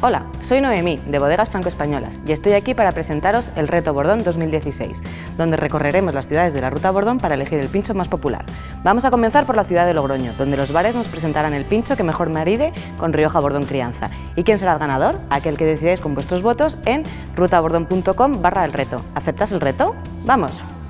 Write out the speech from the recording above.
Hola, soy Noemí, de Bodegas Franco-Españolas, y estoy aquí para presentaros el Reto Bordón 2016, donde recorreremos las ciudades de la Ruta Bordón para elegir el pincho más popular. Vamos a comenzar por la ciudad de Logroño, donde los bares nos presentarán el pincho que mejor maride con Rioja Bordón Crianza. ¿Y quién será el ganador? Aquel que decidáis con vuestros votos en rutabordón.com/el reto. ¿Aceptas el reto? ¡Vamos!